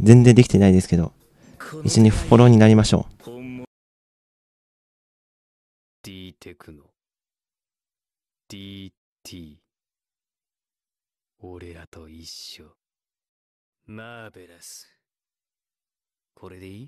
全然できてないですけど、一緒にフォローになりましょう。 D テクノ DT 俺らと一緒。マーベラス。これでいい？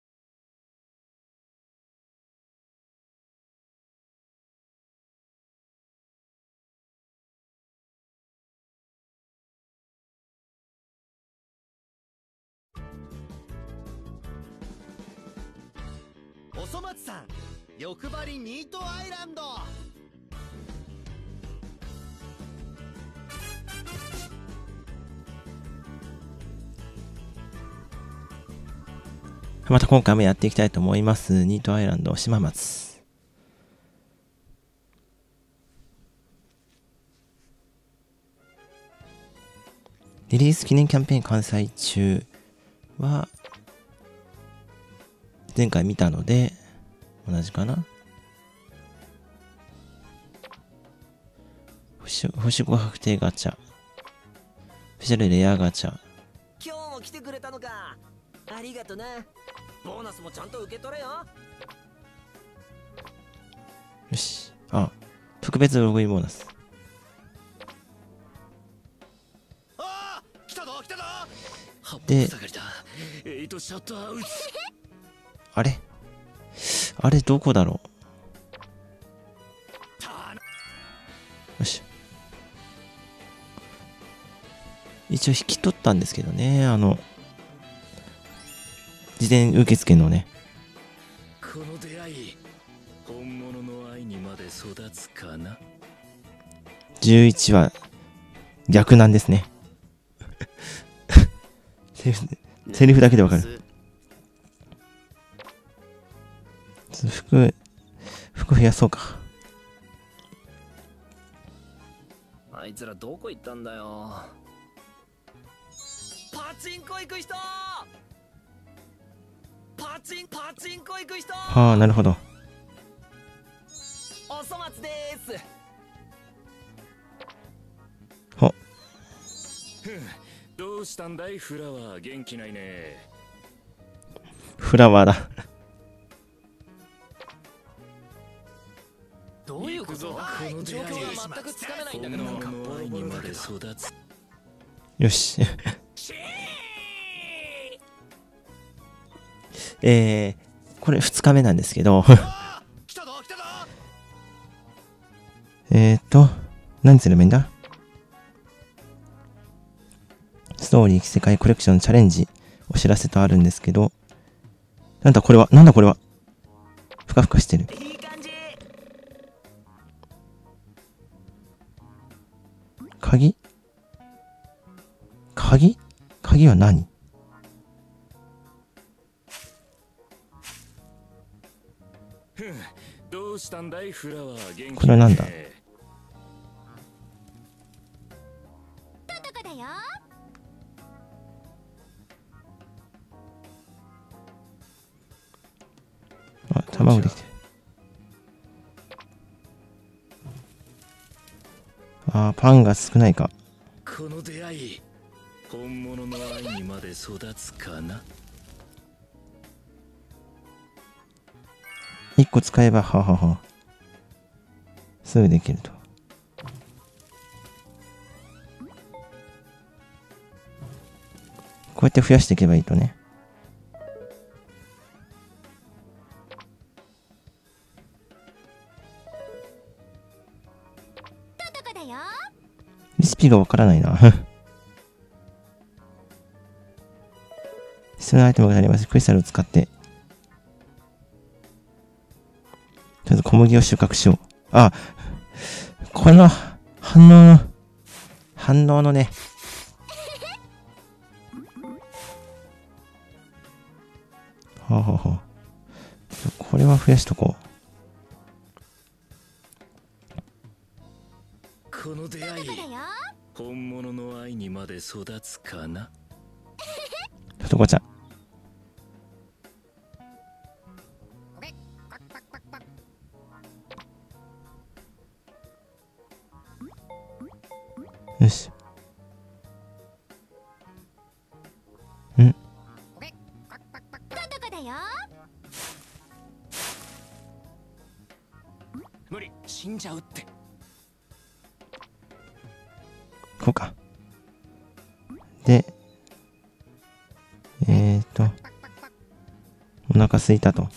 おそ松さん、欲張りニートアイランド。 また今回もやっていきたいと思います。ニートアイランド島松。リリース記念キャンペーン開催中は、前回見たので、同じかな。星5確定ガチャ。スペシャルレアガチャ。 今日も来てくれたのか。ありがとな。ボーナスもちゃんと受け取れよ。 よし。あ、特別ログインボーナス。 ああ、来たぞ来たぞ。 で、あれあれどこだろう。よし。一応引き取ったんですけどね、事前受付のね。 この出会い、本物の愛にまで育つかな。 11は逆なんですね。セリフだけでわかる。服増やそうか。 あいつらどこ行ったんだよ。パチンコ行く人。パチンコ行く人。 はあ、なるほど。 おそ松です。 ほ。 どうしたんだいフラワー、元気ないね。 フラワーだ。 どういうこと？状況が全くつかめないんだけど。 本物の愛にまで育つ。 よし。これ2日目なんですけど。何すればいいんだ？ストーリー世界コレクションチャレンジお知らせとあるんですけど、なんだこれはふかふかしてる。鍵は何？ どうしたんだいフラワー、元気ないね。 これはなんだ？あ、卵できてる。あー、パンが少ないか。 この出会い、本物の愛にまで育つかな。 1個使えばすぐできると。こうやって増やしていけばいいとね。レシピがわからないな。必要なアイテムがあります。クリスタルを使って。とりあえず小麦を収穫しよう。あ、この反応のね。これは増やしとこう。この出会い、本物の愛にまで育つかな。 とこちゃん。よし。 死んじゃうって。 こうか。で、お腹すいたと。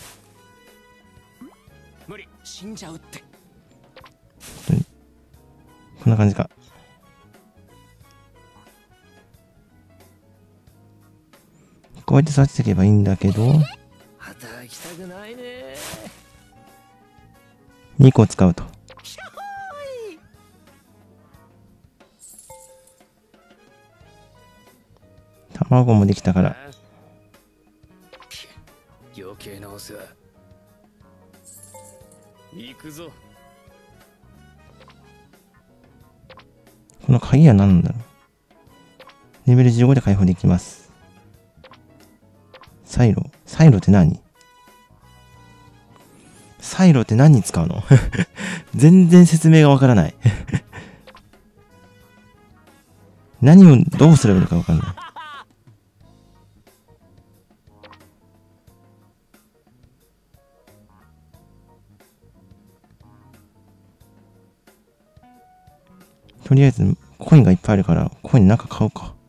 無理、死んじゃうって。 こんな感じか。こうやって育てていけばいいんだけど、 働きたくないね。 2個使うと。卵もできたから。 余計なお世話。行くぞ。 この鍵は何なんだろう。レベル15で解放できます。サイロって何？サイロって何に使うの？全然説明がわからない。何をどうすればいいのかわからない。とりあえずコインがいっぱいあるからコインなんか買うか。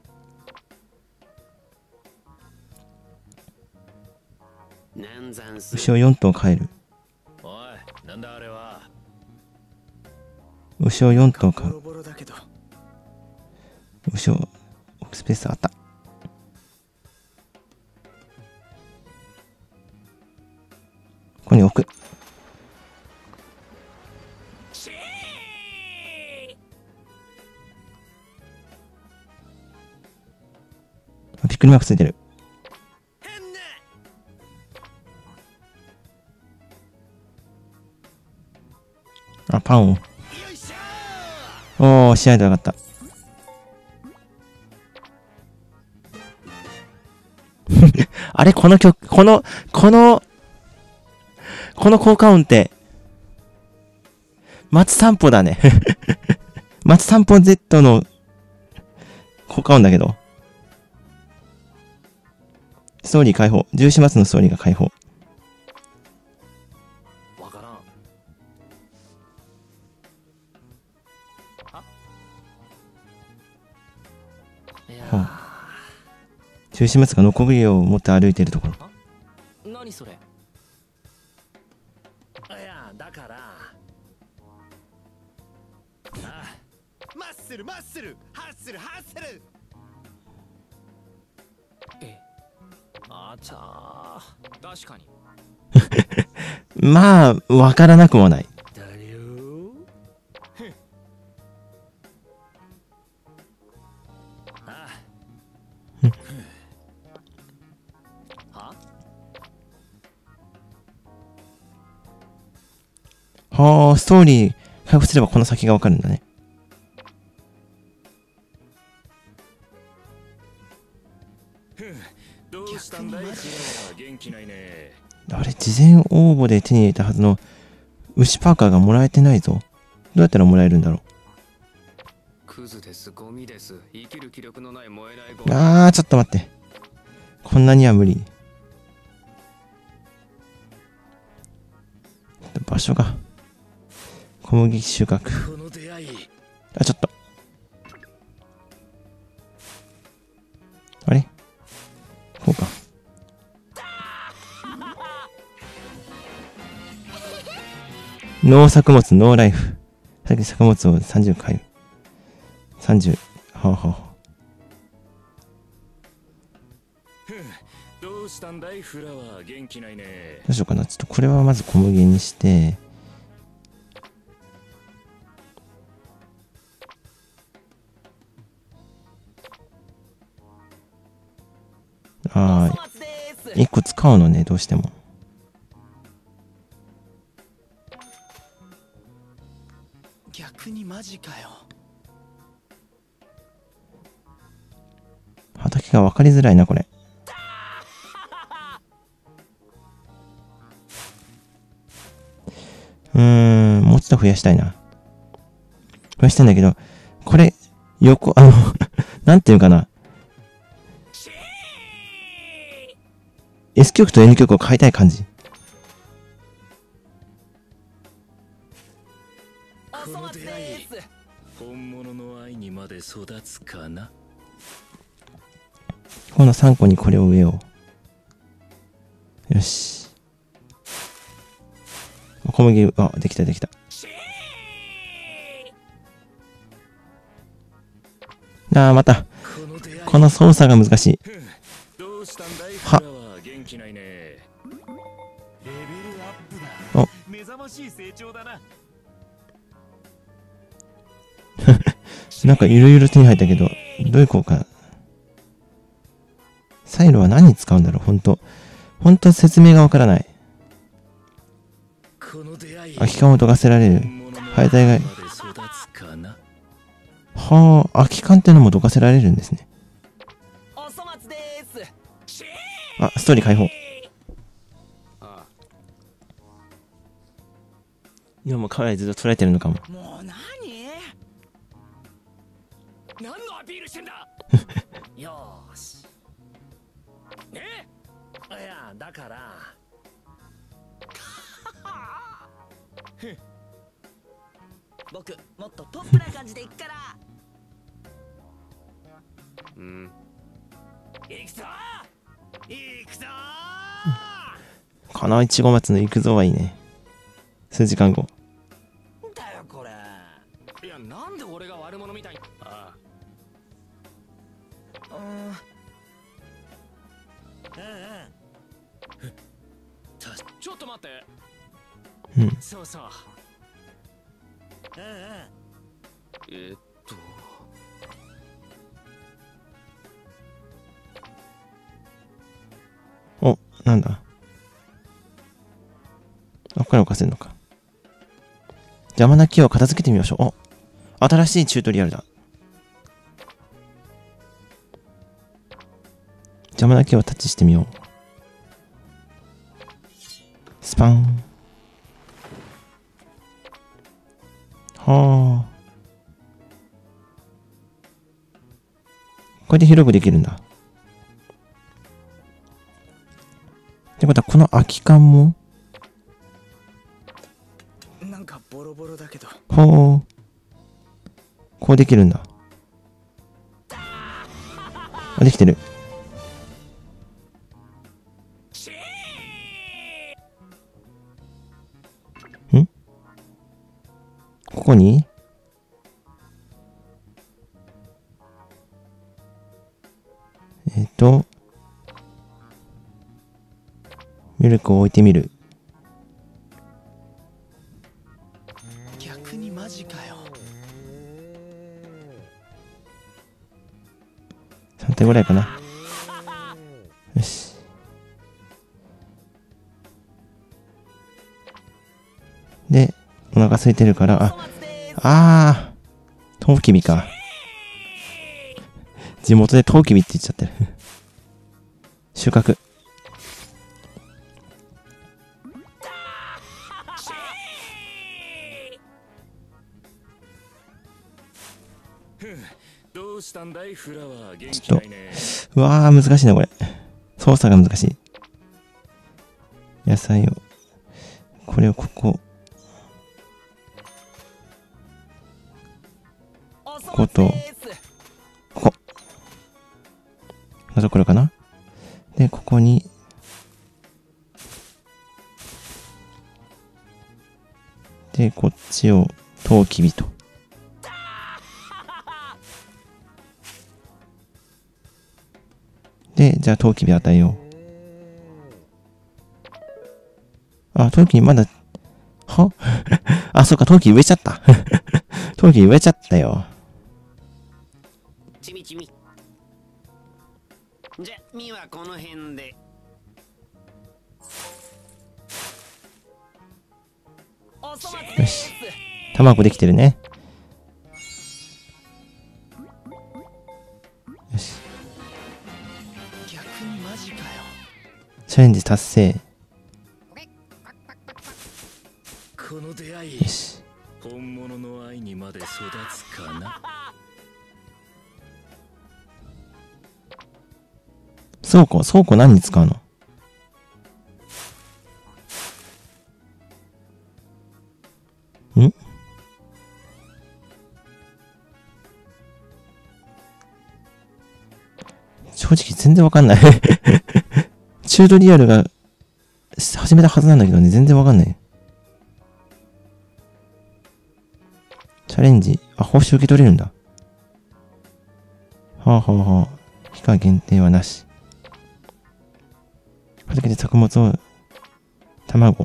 牛を4頭飼える。 おい、なんだあれは。 牛を4頭飼う。牛を置くスペースあった。ここに置く。びっくりマークついてる。あ、パンを。おー、試合で上がった。あれ、この曲、この効果音って、松散歩だね。松散歩 Z の効果音だけど。ストーリー解放。14月のストーリーが解放。 わからん。いや 14月がノコギリを持って歩いているところ。 何それ。いやだからマッスルマッスルハッスルハッスル。あちゃー、確かに。 まあ、わからなくもない。 だよはあ、ストーリー回復すればこの先がわかるんだね。 どうしたんだい？元気ないね。 あれ、事前応募で手に入れたはずの牛パーカーがもらえてないぞ。どうやったらもらえるんだろう。 クズです、ゴミです。生きる気力のない燃えないゴミ。 あー、ちょっと待って。こんなには無理。場所が。小麦収穫。あ、ちょっと。あれこうか。農作物、ノーライフ。さっき作物を30買う。30。はあ、はあ。 どうしたんだいフラワー、元気ないね。 どうしようかな。ちょっとこれはまず小麦にして。ああ、1個使うのね、どうしても。 逆にマジかよ。 畑が分かりづらいな、これ。もうちょっと増やしたいな。増やしたいんだけど、これ、なんていうかな。S 曲と N 曲を変えたい感じ。 本物の愛にまで育つかな。 この3個にこれを植えよう。よし。小麦、あ、できたできた。ああ、また。この操作が難しい。 どうしたんだい？ は。 元気ないね。レベルアップお。 だ。目覚ましい成長だな。 なんかいろいろ手に入ったけど、どういう効果？サイロは何に使うんだろう？ほんと説明がわからない。空き缶をどかせられる。廃材が。はあ、空き缶ってのもどかせられるんですね。あ、ストーリー解放。今もカメラでずっと捉えてるのかも。 もう何のアピールしてんだよーし。ねいや、だから僕もっとポップな感じで行くから。 うん。 行くぞ行くぞこのいちご松の行くぞはいいね。数時間後。 だよこれ。 いや、なんで俺が悪者みたいに。ああ。ちょっと待って。 うん。 そうそう。 お、なんだ。あ、これ置かせるのか。邪魔な木を片付けてみましょう。お、新しいチュートリアルだ。邪魔な木をタッチしてみよう。スパン。はあ。これで広くできるんだ。ってことは、この空き缶もなんかボロボロだけど。 ほう。こうできるんだ。あ、できてる。ん？ここにミルクを置いてみる。 逆にマジかよ。 3体ぐらいかな。よし。で、お腹空いてるから、トウキビか。地元でトウキビって言っちゃってる。収穫。 どうしたんだいフラワー？元気ちょっないね。 と、うわー、難しいな、これ。操作が難しい。野菜を、これをここ。ここと、ここ。あとこれかな？で、ここに、で、こっちを、トウキビと。で、じゃあ、トウキビ与えよう。あ、トウキビまだ、はあ、そっか、トウキビ植えちゃった。トウキビ植えちゃったよ。 ちみちみ。じゃ、みはこの辺で。 よし。卵できてるね。よし。 逆にマジかよ。 チャレンジ達成。 この出会い、 よし。 本物の愛にまで育つかな。 倉庫何に使うの？ん？ 正直全然わかんない。チュートリアルが始めたはずなんだけどね、全然わかんない。チャレンジ。あ、報酬受け取れるんだ。はあはあはあ。期間限定はなし。畑で作物を、卵。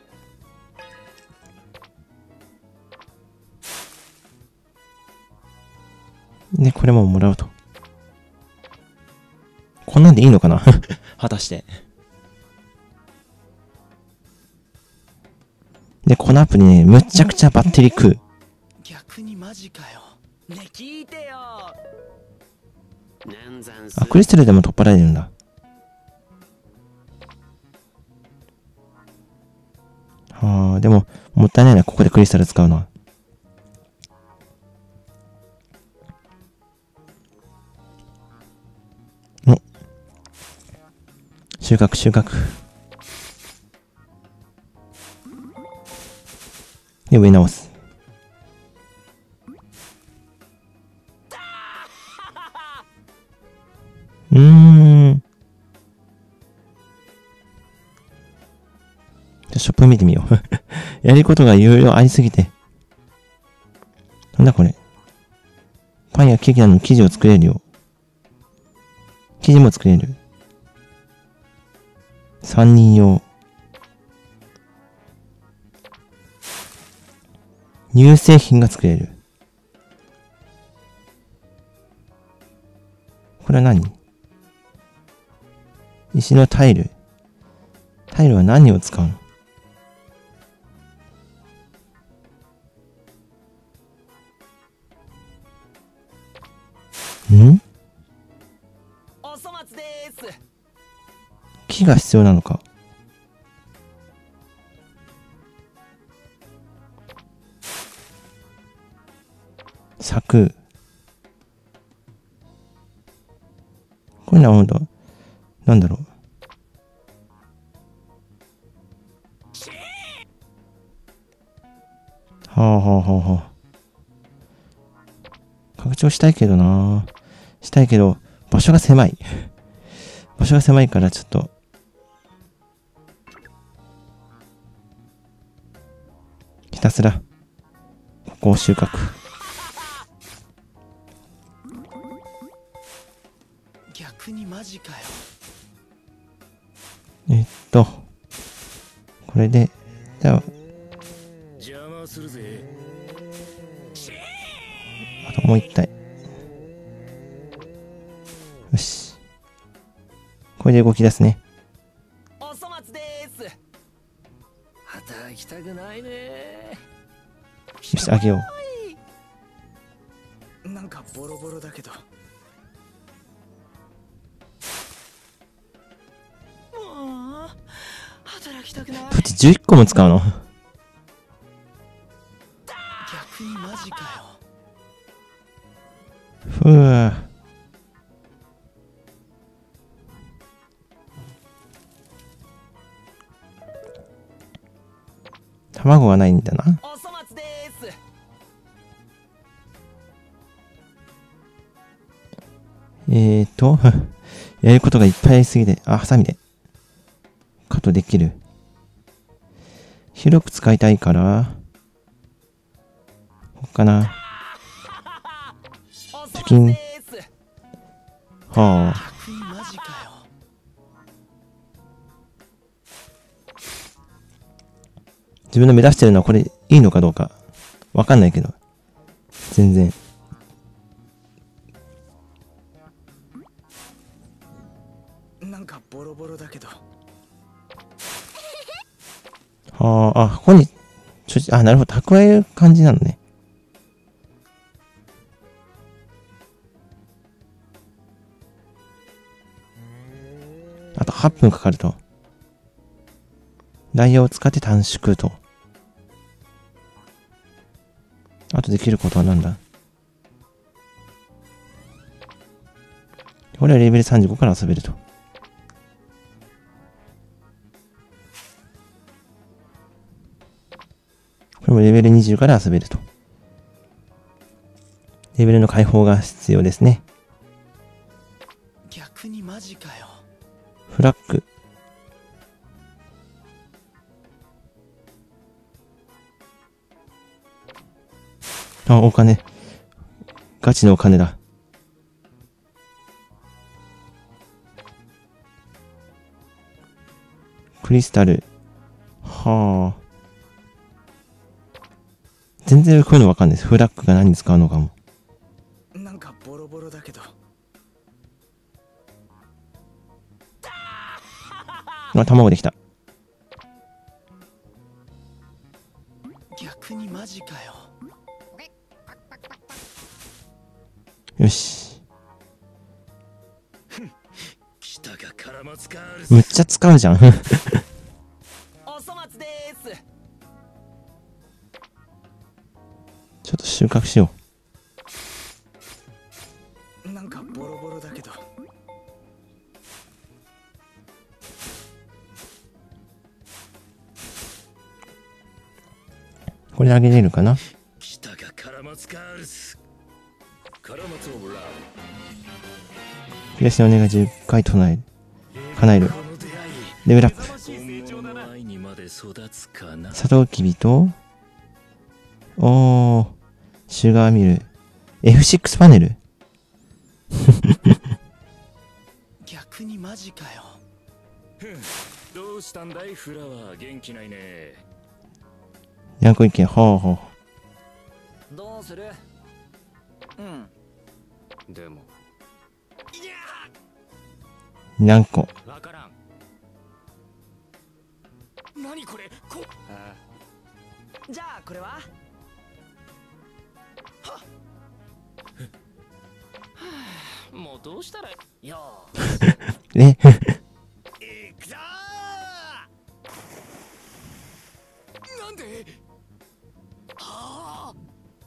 で、これももらうと。こんなんでいいのかな果たして。で、このアプリね、むっちゃくちゃバッテリー食う。 逆にマジかよ。ね、聞いてよ。 あ、クリスタルでも取っ払えるんだ。はあ、でも、もったいないな、ここでクリスタル使うのは。お。収穫、収穫。で、植え直す。ショップ見てみよう。やることがいろいろありすぎて。なんだこれ。パンやケーキなどの生地を作れるよ。生地も作れる。3人用。乳製品が作れる。これは何？石のタイル。タイルは何を使うの？ん？ お粗末です。 木が必要なのか。柵。これなんだ。なんだろう。はあはあはあはあ。拡張したいけどな。したいけど、場所が狭い。場所が狭いからちょっと。ひたすら、ここを収穫。 逆にマジかよ。 これで、じゃあ、 邪魔するぜ。 あともう一体。よし。これで動き出すね。 お粗末です。働きたくないね。 よし、あげよう。なんかボロボロだけど。働きたくない。 プチ11個も使うの？ 逆にマジかよ。 ふぅ。卵がないんだな。 お粗末です。 やることがいっぱいありすぎて、あ、ハサミでカットできる。広く使いたいから、こっかな。貯金。はあ。自分の目指してるのはこれいいのかどうかわかんないけど、全然。 なんかボロボロだけど。 はあ、ここに、あ、なるほど、蓄える感じなのね。あと8分かかると。ダイヤを使って短縮と。あとできることはなんだ？これはレベル35から遊べると。これもレベル20から遊べると。レベルの解放が必要ですね。 逆にフラッグ。あ、お金。ガチのお金だ。クリスタル。はあ。全然こういうのわかんないです。フラッグが何に使うのかも。 なんかボロボロだけど。 あ、卵できた。 逆にマジかよ。 よし。 来たかカラマツカールス。 むっちゃ使うじゃん。 お粗末でーす。 ちょっと収穫しよなんかボロボロだけど。 う。これあげれるかな。 来たかカラマツカールス。カラマツオブラ増やしのお願い10回唱える。叶える。レベルアップ。サトウキビと、おー、シュガーミル。F6 パネル。 逆にマジかよ。どうしたんだいフラワー、元気ないね。 ヤンコ一軒、ほうほう。 どうする？うん。でも。 何個。 わからん。何これ？ああ。じゃあこれは？はっ。もうどうしたらよえいくぞー。なんで？ああ。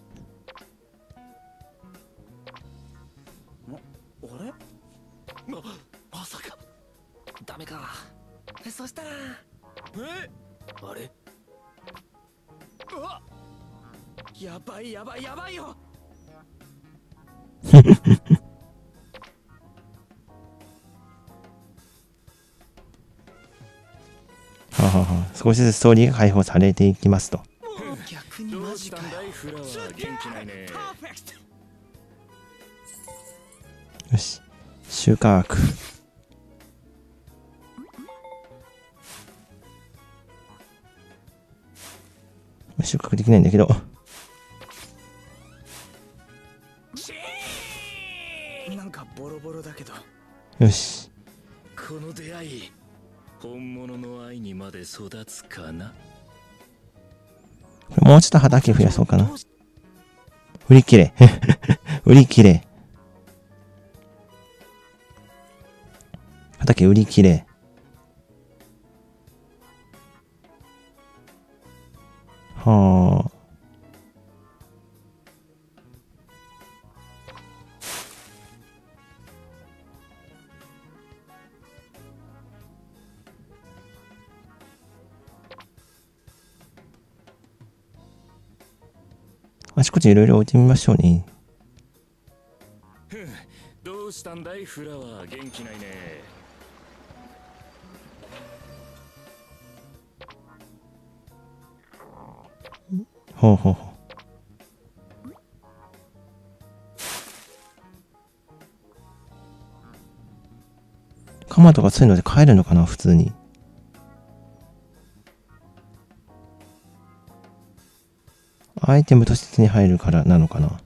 あれ？まさか。ダメか。そしたら。あれ？うわ！やばいやばいやばいよ。 ははは。少しずつストーリーが解放されていきますと。 逆にマジかよ。 よし。収穫。収穫できないんだけど。 なんかボロボロだけど。 よし。 この出会い、本物の愛にまで育つかな。 もうちょっと畑増やそうかな。売り切れ。売り切れ。畑売り切れ。はあ。あちこちいろいろ置いてみましょうね。 どうしたんだいフラワー、元気ないね。 ほうほうほう。カマとかそういうので買えるのかな普通に。アイテムとして手に入るからなのかな。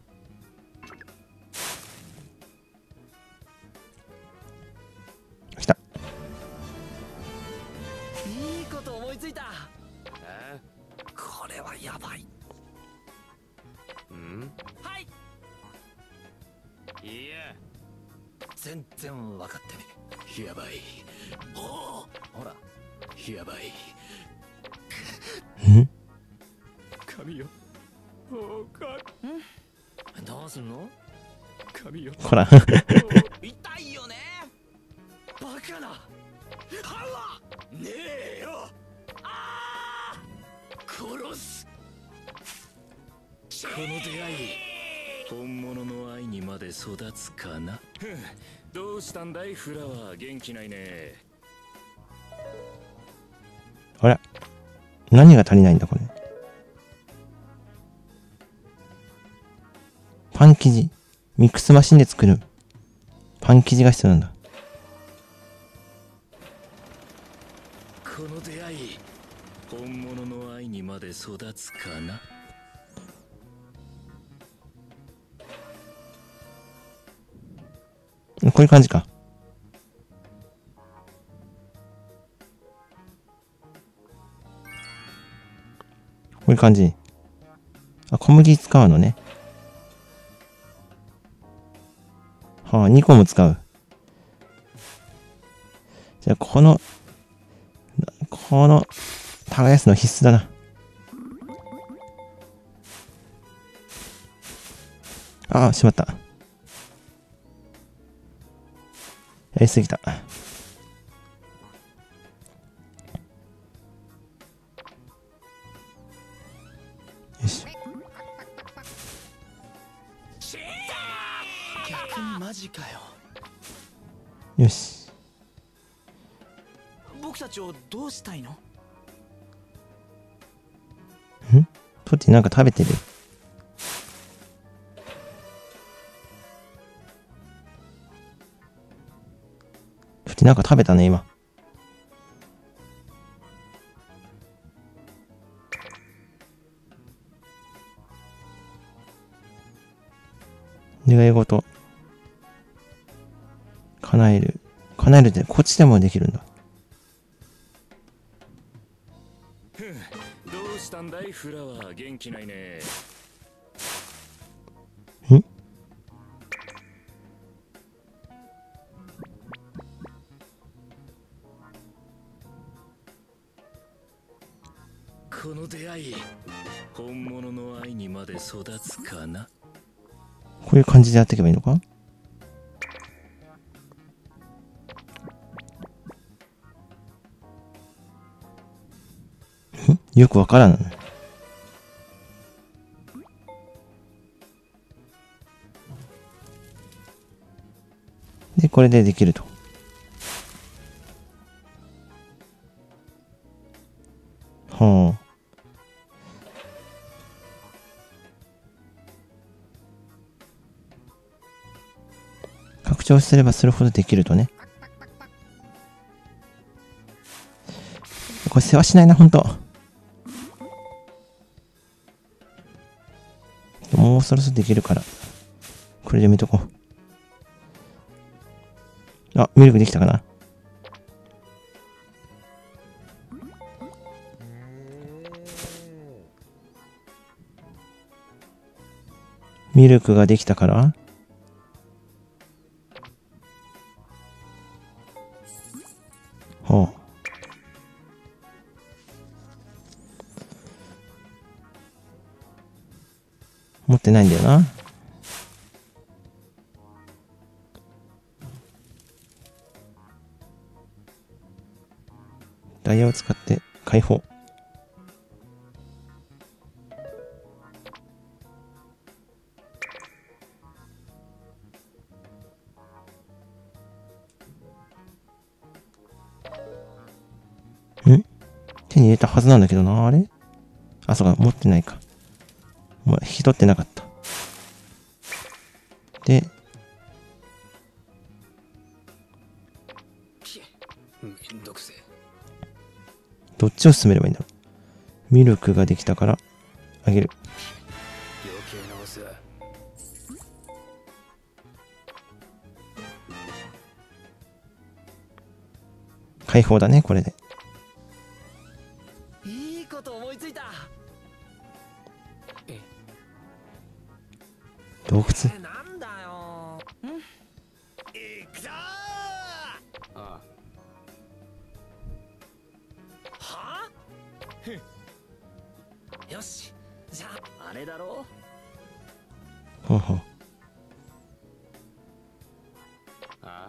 来た。 いいこと思いついた。これはやばい。はい。いや、全然分かってね。やばい。おお、ほら、やばい。 ん？ 髪よ。どうすんの？髪よ。 ほら。 痛いよね。バカな。はわ。ねえよ。ああ。殺す。この出会い、本物の愛にまで育つかな。どうしたんだいフラワー、元気ないね。 あれ何が足りないんだこれ。パン生地。ミックスマシンで作るパン生地が必要なんだ。 この出会い、本物の愛にまで育つかな。 こういう感じか。こういう感じ。あ、小麦使うのね。はあ、2個も使う。じゃあ、この、耕すの必須だな。ああ、しまった。やりすぎた。よし。 逆にマジかよ。 よし。 僕たちをどうしたいの？ トッティなんか食べてる。トッティなんか食べたね、今。願い事。叶える。叶えるってこっちでもできるんだ。 どうしたんだいフラワー、元気ないね。この出会い、本物の愛にまで育つかな。 こういう感じでやっていけばいいのか？よくわからん。で、これでできると。はあ。拡張すればするほどできるとね。これ世話しないな、ほんと。もうそろそろできるから。これで見とこう。あ、ミルクできたかな。ミルクができたから。ほう。持ってないんだよな。ダイヤを使って解放。手に入れたはずなんだけどな、あれ？あ、そうか、持ってないか。もう引き取ってなかった。で、 めんどくせえ。 どっちを進めればいいんだろう。ミルクができたからあげる。 余計なお世話。 解放だね、これで。 いいこと思いついた。 洞窟。 なんだよ。行くぞー。ああ。はあ？よし。じゃああれだろう。 ほうほう。 ああ。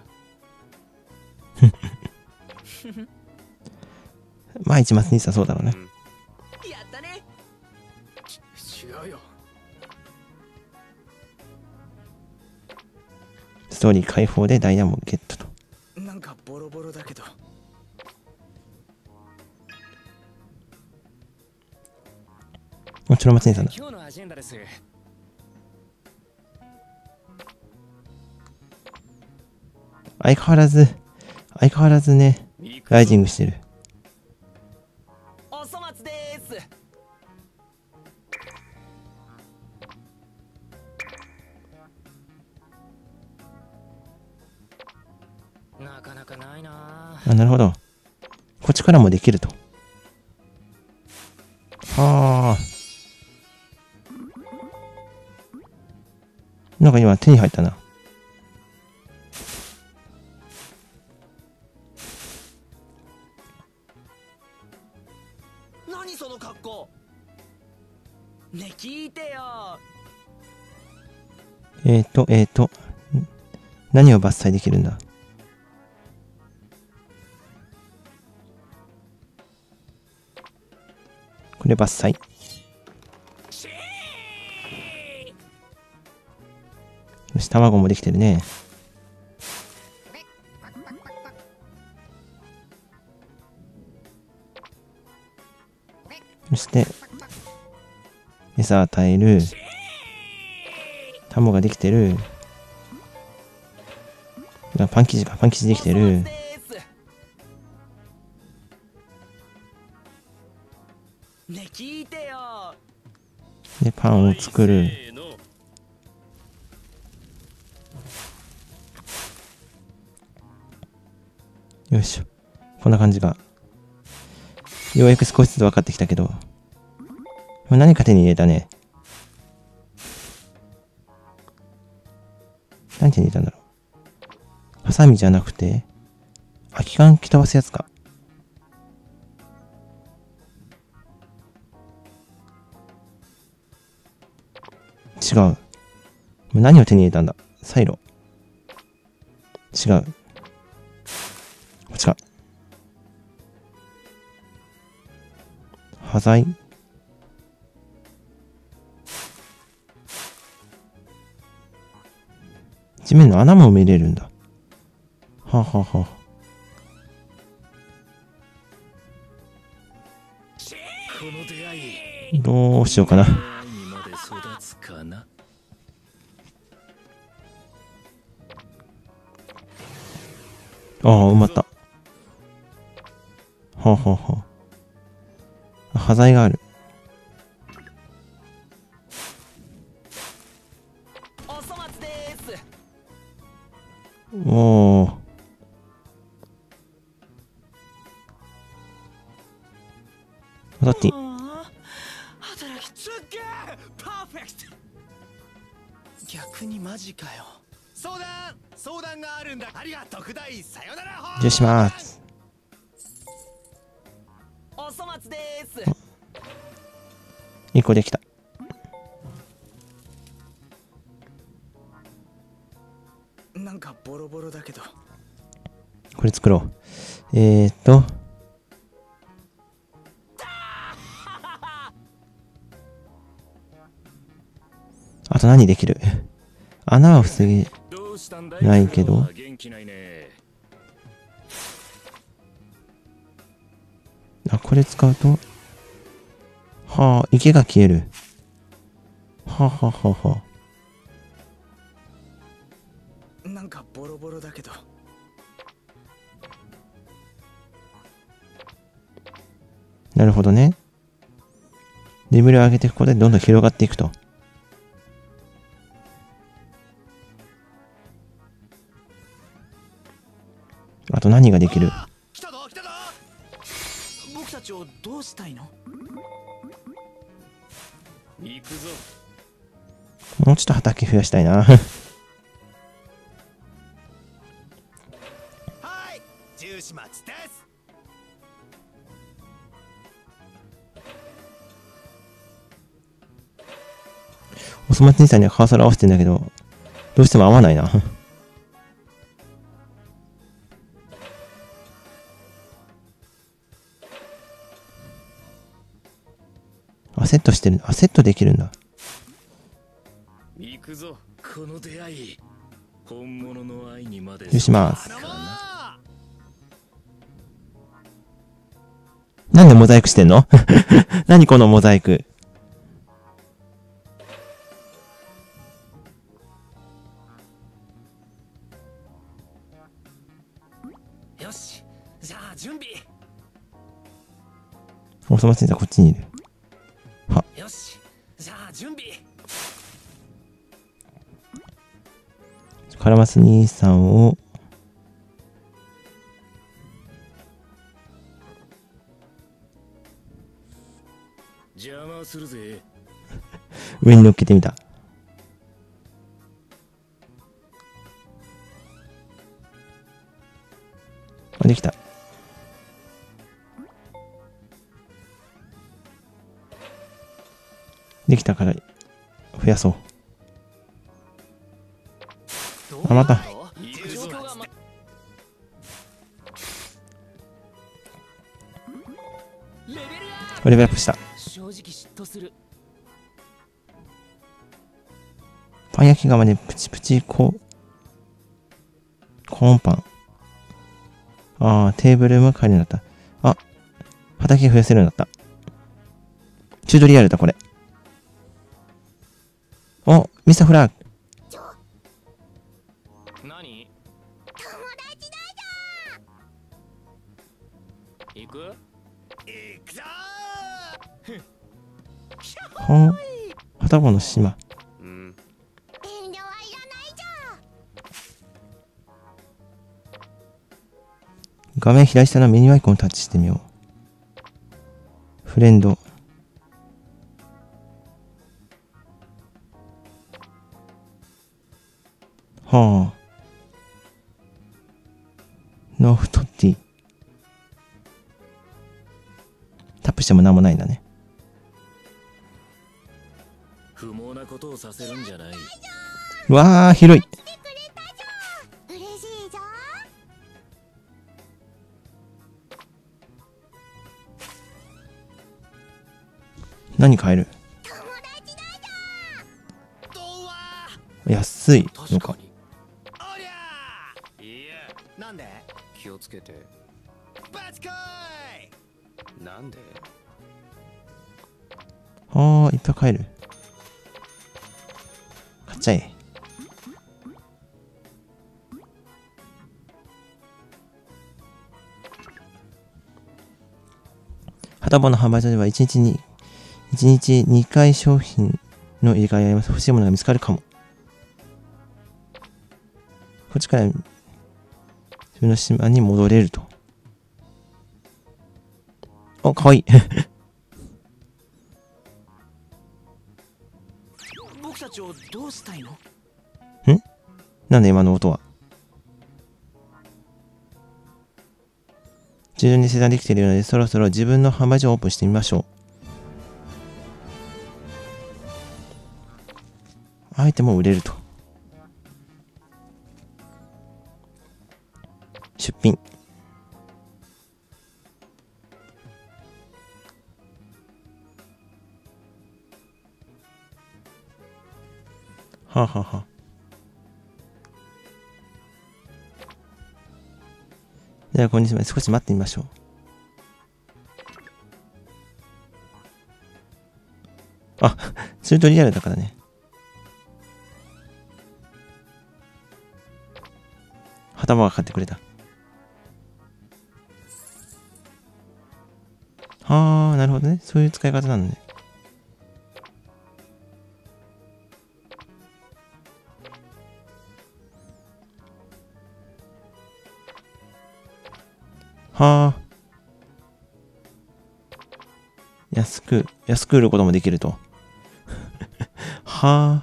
まあ一末にさそうだろうね。 やったね。違うよ。 ストーリー解放でダイヤもゲットと。 なんかボロボロだけど。 もちろん松井さんだ。 今日のアジェンダです。 相変わらずね、ライジングしてる。 おそ松です。なかなかないな。 あ、なるほど。こっちからもできると。はあ。なんか今手に入ったな。 何その格好。ね、聞いてよ。 何を伐採できるんだ。これ伐採。よし、卵もできてるね。そして、餌与える。卵ができてる。パン生地か、パン生地できてる。 ね、聞いてよ。 で、パンを作る。よいしょ。こんな感じが。ようやく少しずつ分かってきたけど。何か手に入れたね。何手に入れたんだろう。ハサミじゃなくて、空き缶吹き飛ばすやつか。違う。何を手に入れたんだ。サイロ。違う。こっちか。端材。地面の穴も埋めれるんだ。はあ、はあはあ、どうしようかな。ああ、埋まった。はあはあはあ。端材がある。おお。当たっていい。 働きすっげえパーフェクト。逆にマジかよ。相談があるんだ。ありがとう。特大さよなら。 失礼します。 おそ松です。 1個できた。 なんかボロボロだけど。 これ作ろう。あと何できる？穴は防げないけど。あ、これ使うと。はあ、池が消える。はあ、はあはあはあ。なんかボロボロだけど。 なるほどね。レベルを上げていくことでどんどん広がっていくと。あと何ができる？ 来たぞ。僕たちをどうしたいの？行くぞ。 もうちょっと畑増やしたいな。 はい、重始末です。 おそ松兄さんにはカーソル合わせてんだけど、どうしても合わないな。セットしてる。あ、セットできるんだ。 行くぞ。この出会い。本物の愛にまで。 よします。なんでモザイクしてんの？何このモザイク。 準備。 おそ松先生はこっちにいる。は。 よし、じゃあ準備。 カラマス兄さんを邪魔するぜ。 上に乗っけてみた。あ、できた。できたから増やそう。あ、また。レベルアップした。 正直嫉妬する。 パン焼き釜でプチプチコーンパン。ああ、テーブルも代わりになった。あ、畑増やせるようになった。チュートリアルだ、これ。お、ミスターフラッグ。 何？ 友達だじ行く？ 行くぞほん。はたぼの島。 うん。 ゃん。遠慮はいらないじ画面左下のメニューアイコンをタッチしてみよう。フレンド。はあ。ノフトティ。タップしても何もないんだね。 不毛なことをさせるんじゃない。 うわあ、広い。 ゃん。嬉しいぞ。 何買える？ 友達だどうわ安いのか。 確かに。 おりゃいや、 なんで気をつけて。 バチコイなんで？ ああ、いっぱい買える。買っちゃえ。はたぼの販売所では1日2回商品の入れ替えがあります。欲しいものが見つかるかも。こっちから自分の島に戻れると。お、かわいい。 僕たちをどうしたいの？ なんで今の音は。徐々に生産できているので、そろそろ自分の販売所をオープンしてみましょう。アイテムを売れると。出品。はあ、はあはあ、ではこんにちは。少し待ってみましょう。あ、チュートリアルだからね。頭が買ってくれた。はあ、なるほどね。そういう使い方なのね。はあ。安く売ることもできると。は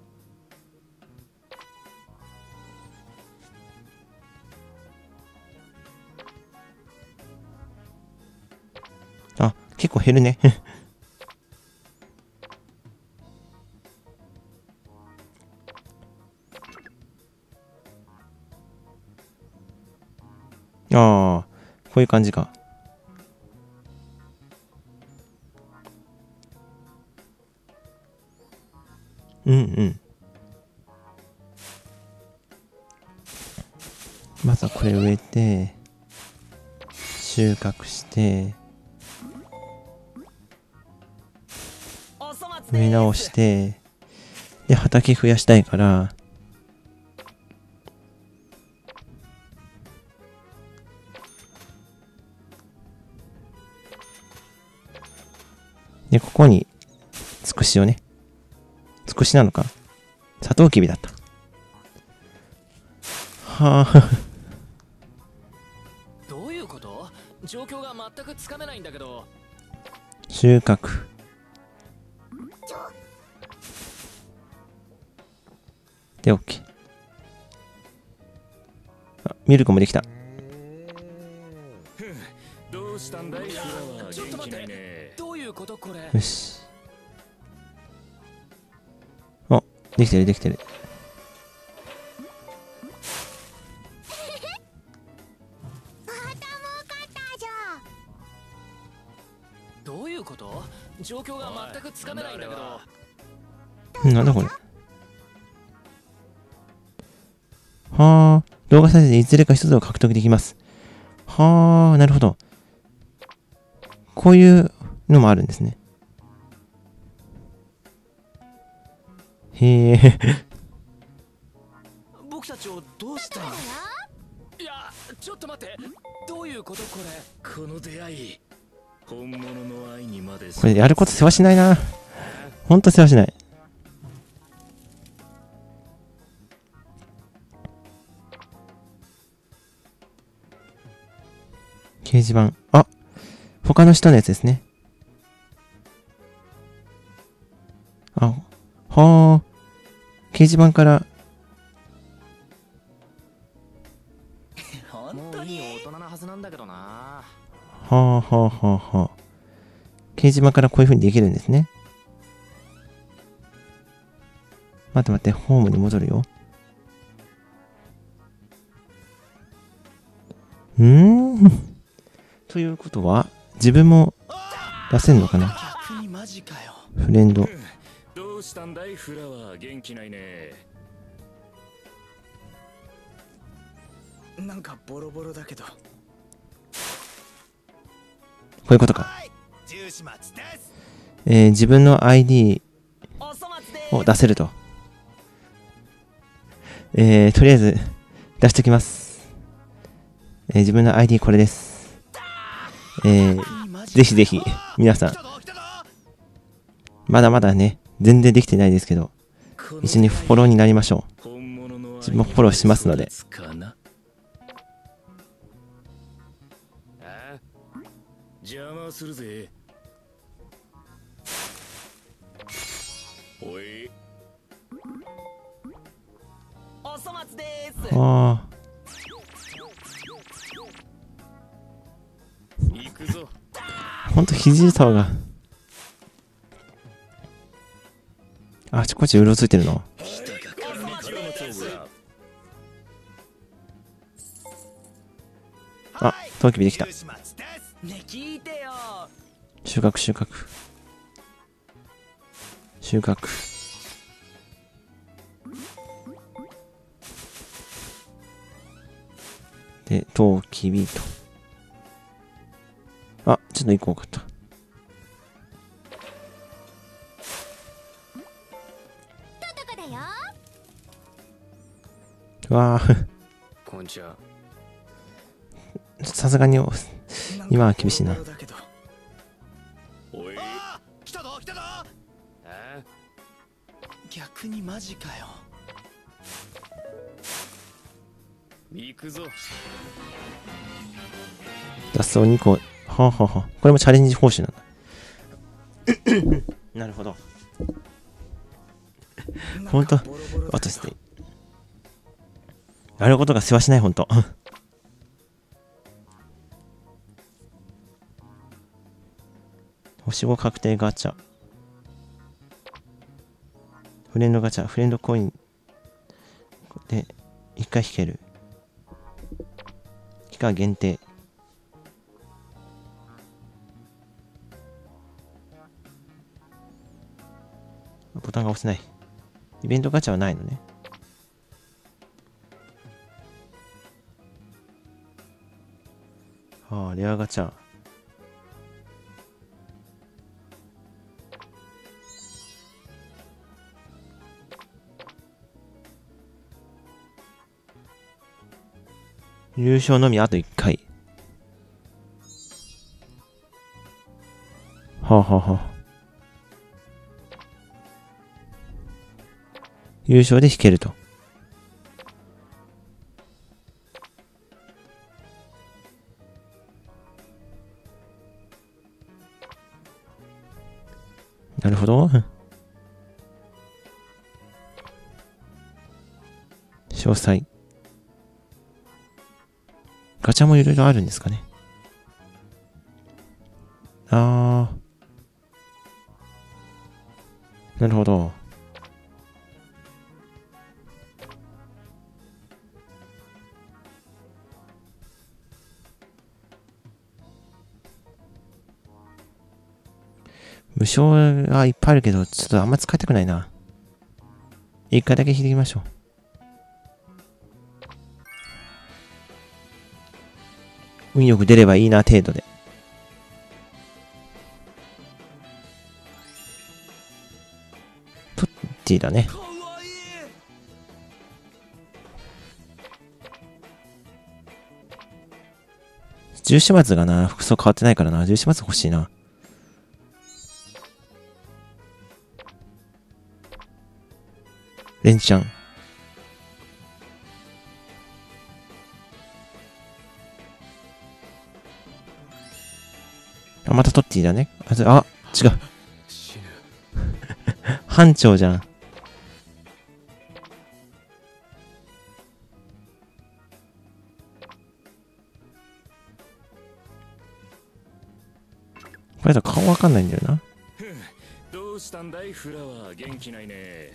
あ。あ、結構減るね。ああ、こういう感じか。うんうん。まずはこれ植えて、収穫して、植え直して、で、畑増やしたいから、 で、ここに、つくしをね。つくしなのか。サトウキビだった。はあ。 どういうこと？状況が全くつかめないんだけど。 収穫。で、OK。あ、ミルクもできた。 どうしたんだい？ちょっと待って。どういうことこれ？ よし。あ、できてるできてる。 どういうこと？状況が全くつかめないんだけど。 なんだこれ。はあ、動画再生でいずれか一つを獲得できます。はあ、なるほど。こういうのもあるんですね。へえ。 僕たちをどうしたの？いや、ちょっと待って。どういうことこれ？この出会い。本物の愛にまで。 これやること世話しないな。ほんと世話しない。掲示板。あ、他の人のやつですね。あ、はあ。掲示板から。 もういい大人なはずなんだけどな。 はあはあはあはあ。掲示板からこういう風にできるんですね。待って待って、ホームに戻るよ。ということは、自分も出せんのかな？ 逆にマジかよ。 フレンド。 どうしたんだいフラワー、元気ないね。なんかボロボロだけど。 こういうことか。自分の ID を出せると。とりあえず出しときます。自分の ID これです。ぜひぜひ皆さん、まだまだね、全然できてないですけど、一緒にフォローになりましょう。自分もフォローしますので。 邪魔するぜ。おい。おそ松です。 ああ。 行くぞ。 ほんと肘沢があちこちうろついてるの。あ、トウキビできた。収穫収穫収穫。で、トウキビと。あ、ちょっと一個多かった。うわぁ。 こんにちは。 さすがに、今は厳しいな。 おい。来たぞ来たぞ。逆にマジかよ。行くぞ。 脱走2個。はあ、はあはあ、これもチャレンジ報酬なんだ。なるほど。ほんと、あとですね。やることが世話しない、ほんと。星5確定ガチャ。フレンドガチャ、フレンドコイン。で、1回引ける。期間限定。ボタンが押せない。イベントガチャはないのね。ああ、レアガチャ。優勝のみあと1回。はあはあはあ。 優勝で引けると。なるほど。詳細。ガチャもいろいろあるんですかね。なるほど。無償がいっぱいあるけど、ちょっとあんま使いたくないな。一回だけ引いてみましょう。運よく出ればいいな程度で。トッティだね。重始末がな、服装変わってないからな。重始末欲しいな。レンちゃん。あ、またトッティだね。あ、違う。班長じゃん。これだと顔わかんないんだよな。 どうしたんだいフラワー、元気ないね。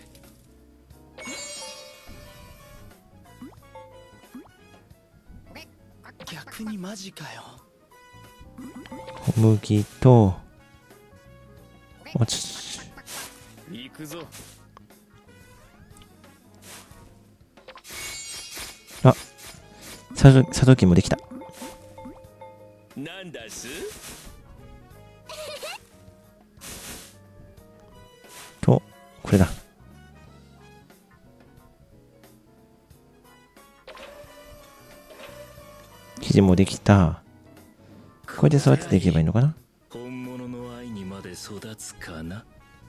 逆にマジかよ。 小麦と、 行くぞ。 あ、佐渡金もできた。 なんだす？ と、これだ。生地もできた。これで育てていけばいいのかな。 本物の愛にまで育つかな。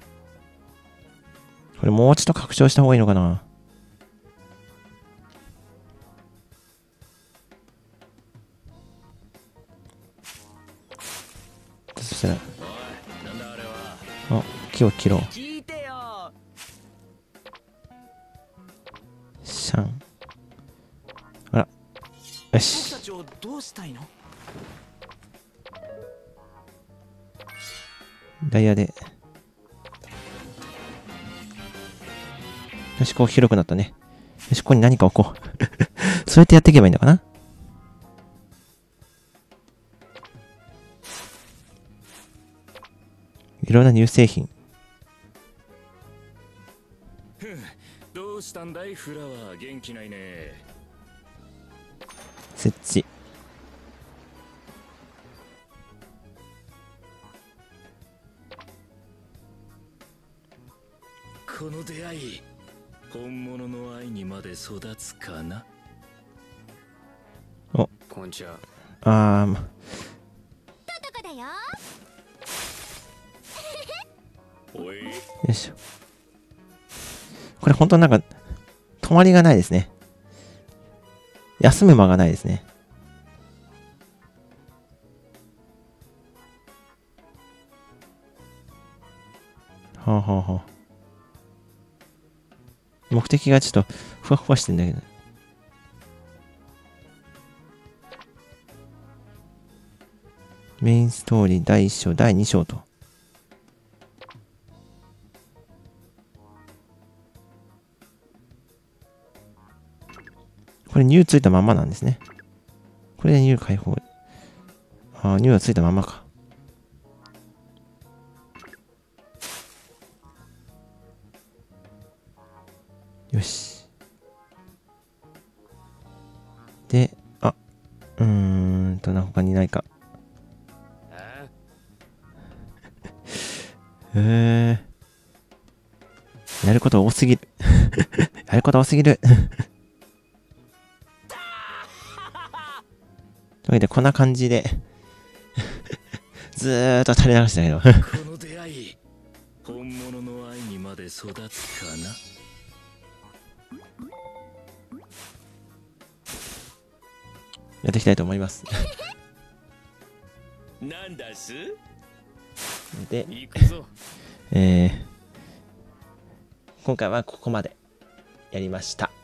これもうちょっと拡張した方がいいのかな。そしたら、 おい、なんだあれは。 あ、木を切ろう。 聞いてよ。 シャン。あら。よし。 僕たちをどうしたいの？ ダイヤで。よし、こう広くなったね。よし、ここに何か置こう。そうやってやっていけばいいのかな。いろんな乳製品。 どうしたんだいフラワー、元気ないね。 設置。 この出会い、本物の愛にまで育つかな。 お、 こんちは。 トトトコだよ。 おい。 よいしょ。これ本当なんか、止まりがないですね。休む間がないですね。はあはあはあ。目的がちょっとふわふわしてんだけど。メインストーリー第1章、第2章と。これニューついたまんまなんですね。これでニュー解放。ああ、ニューはついたまんまか。よし。で、あ、他にないか。やること多すぎる。やること多すぎる。というわけで、こんな感じで、ずーっと垂れ流してたけど。 この出会い、本物の愛にまで育つかな。 やっていきたいと思います。 なんだす？ で、 行くぞ。 今回はここまでやりました。